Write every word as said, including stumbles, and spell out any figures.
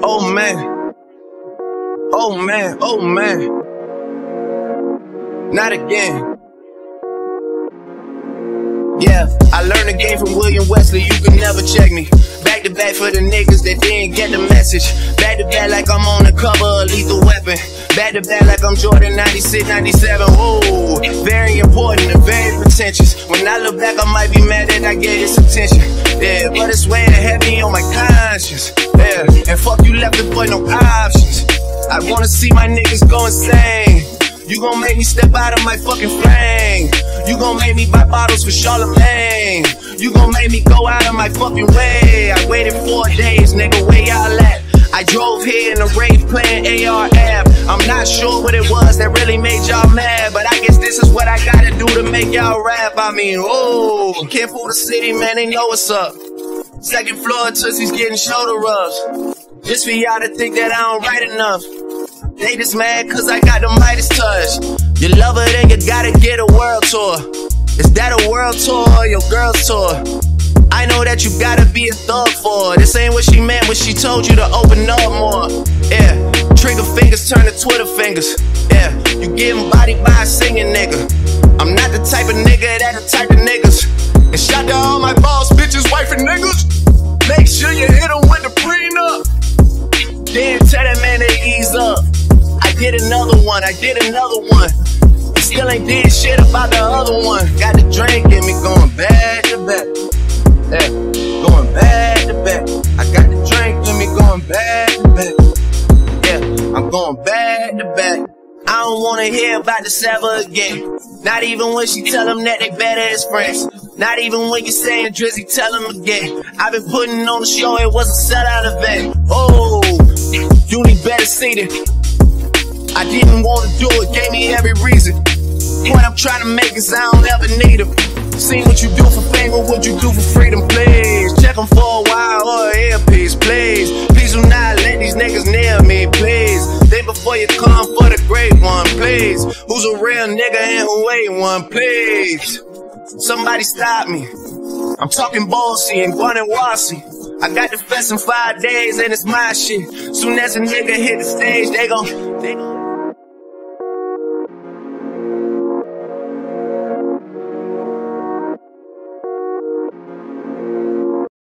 Oh man, oh man, oh man, not again. Yeah, I learned the game from William Wesley, you can never check me. Back to back for the niggas that didn't get the message. Back to back like I'm on the cover of Lethal Weapon. Back to back like I'm Jordan ninety-six, ninety-seven. Whoa, very important and very pretentious. When I look back, I might be mad that I gave this attention. Yeah, but it's weighing heavy on my conscience. Yeah, and fuck you left the boy no options. I wanna see my niggas go insane. You gon' make me step out of my fucking frame. You gon' make me buy bottles for Charlemagne. You gon' make me go out of my fucking way. I waited four days, nigga, where y'all at? I drove here in a rave playing A R F. I'm not sure what it was that really made y'all mad, but I guess this is what I gotta do to make y'all rap. I mean, oh, can't fool the city, man, they know what's up. Second floor, Tootsie's getting shoulder rubs. Just for y'all to think that I don't write enough. They just mad cause I got the Midas touch. You love her, then you gotta get a world tour. Is that a world tour or your girl's tour? I know that you gotta be a thug for her. This ain't what she meant when she told you to open up more. Yeah, trigger fingers turn to Twitter fingers. Yeah, you getting bodied by a singing nigga. I'm not the type of nigga that the type of niggas. And shout to all my boss bitches, wife and niggas. Make sure you hit them with the prenup. Then tell that man to ease up. I did another one, I did another one. And still ain't did shit about the other one. Got the drink in me going back to back. Yeah, going back to back. I got the drink in me going back to back. Yeah, I'm going back to back. I don't wanna hear about this ever again. Not even when she tell them that they better as friends. Not even when you saying Drizzy, tell them again. I've been putting on the show, it was a sellout event. Oh, you need better seating. I didn't want to do it, gave me every reason. What I'm trying to make is I don't ever need them. Seen what you do for fame, what would you do for freedom, please? Check them for a while or an earpiece, please. Please do not let these niggas near me, please. Think before you come for the great one, please. Who's a real nigga and who ain't one, please? Somebody stop me. I'm talking Ballsy and Guan and Wasi. I got the fest in five days and it's my shit. Soon as a nigga hit the stage, they gon' they gon'